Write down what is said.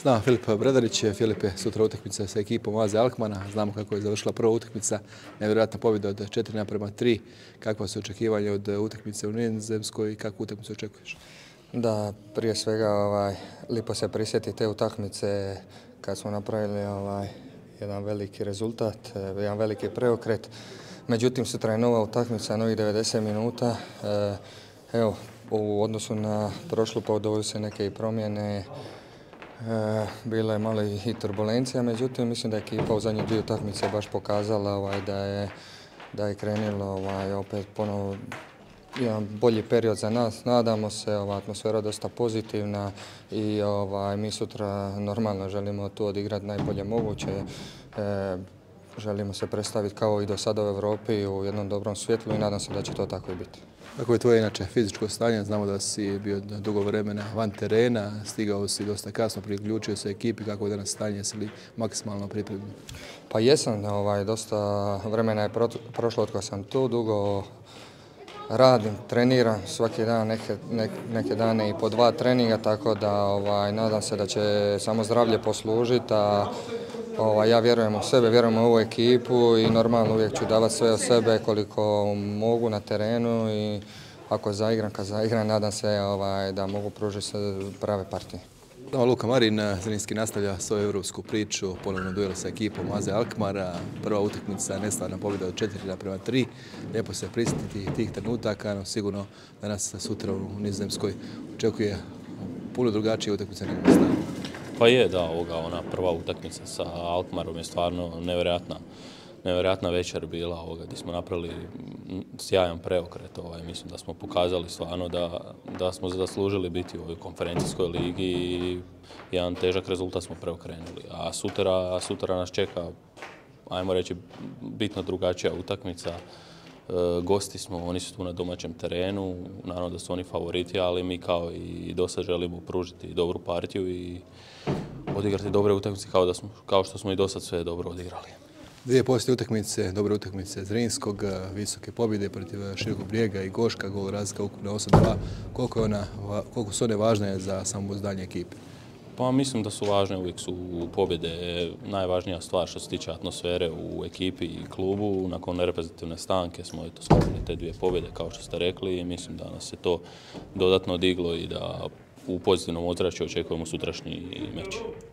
Znam Filip Bredarić. Filipe, sutra utakmica sa ekipom AZ Alkmaara. Znamo kako je završila prva utakmica. Nevjerojatna pobjeda od 4:3. Kakva su očekivanja od utakmice u Nizozemskoj i kakvu utakmicu očekuješ? Da, prije svega lipo se prisjeti te utakmice kad smo napravili jedan veliki rezultat, jedan veliki preokret. Međutim, sutra je nova utakmica, novih 90 minuta. Evo, u odnosu na prošlu dogodile se neke i promjene. Bilo je malo i turbulencija, međutim mislim da je ekipa u zadnje dvije utakmice baš pokazala da je krenulo opet ponovo jedan bolji period za nas. Nadamo se, atmosfera dosta pozitivna i mi sutra normalno želimo tu odigrati najbolje moguće. Želimo se predstaviti kao i do sada u Europi u jednom dobrom svjetlu i nadam se da će to tako i biti. Kako je tvoje inače fizičko stanje? Znamo da si bio dugo vremena van terena, stigao si dosta kasno, priključio se ekipi. Kako je danas stanje, jesi li maksimalno pripremljen? Pa jesam, dosta vremena je prošlo od kada sam tu, dugo radim, treniram svaki dan, neke dane i po 2 treninga, tako da nadam se da će samo zdravlje poslužiti, ja vjerujem u sebe, vjerujem u ovu ekipu i normalno uvijek ću davati sve od sebe koliko mogu na terenu i ako kad zaigram, nadam se da mogu pružiti prave partije. Luka Marin, Zrinski nastavlja svoju europsku priču, ponovno duel sa ekipom AZ Alkmaara. Prva utakmica, neslavna pobjeda od 4:3. Lijepo se prisjetiti tih trenutaka, no sigurno da nas sutra u Nizozemskoj očekuje puno drugačije utakmice nego na stadionu. Pa je, da, ona prva utakmica sa Alkmaarom je stvarno nevjerojatna večer bila, gdje smo napravili sjajan preokret. Mislim da smo pokazali stvarno da smo zaslužili biti u ovoj konferencijskoj ligi i jedan težak rezultat smo preokrenuli. A sutra nas čeka, ajmo reći, bitno drugačija utakmica. Gosti smo, oni su tu na domaćem terenu, naravno da su oni favoriti, ali mi kao i dosad želimo pružiti dobru partiju i odigrati dobre utakmice kao što smo i dosad sve dobro odigrali. Dvije poslije utakmice, dobre utakmice Zrinskog, visoke pobjede protiv Širokog Brijega i Goška, gol razlika ukupno 8:2. Koliko su one važne za samopouzdanje ekipe? Pa mislim da su važne, uvijek su pobjede najvažnija stvar što se tiče atmosfere u ekipi i klubu. Nakon reprezentativne stanke smo skupili te dvije pobjede, kao što ste rekli, i mislim da nas je to dodatno diglo i da u pozitivnom ozračju očekujemo sutrašnji meč.